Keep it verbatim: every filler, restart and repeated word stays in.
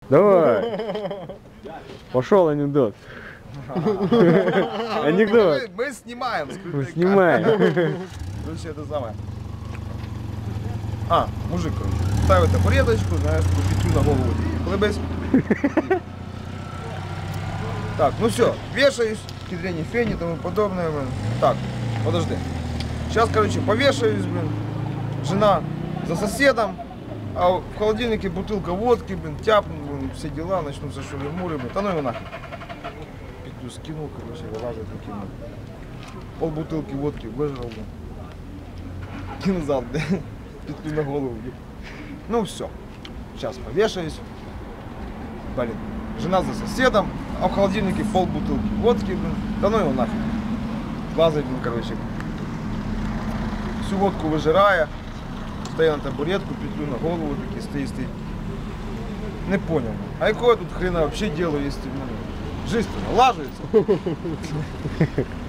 Давай. Пошел анекдот. Анекдот. Мы, мы снимаем. Мы снимаем. Короче, это самое. А, мужик, короче, ставит табуреточку, знаешь, петлю на голову. Улыбайся. Так, ну все, вешаюсь, хитрение фени и тому подобное, блин. Так, подожди. Сейчас, короче, повешаюсь, блин. Жена за соседом, а в холодильнике бутылка водки, блин, тяпнут, блин, все дела, начнутся шулер-муры, блин. Да ну его нахуй. Петлю скинул, короче, вылазит, выкинул. Пол бутылки водки выжрал, блин. И назад, блин. Петлю на голову, блин. Ну все, сейчас повешаюсь. Блин, жена за соседом, а в холодильнике пол бутылки водки, блин. Да ну его нафиг. Лазает, блин, короче. Всю водку выжирая. Стоя на табуретку, петлю на голову, такие стоит, стоит. Не понял. А какое тут хрена вообще делаю, если, ну, жизнь-то налаживается.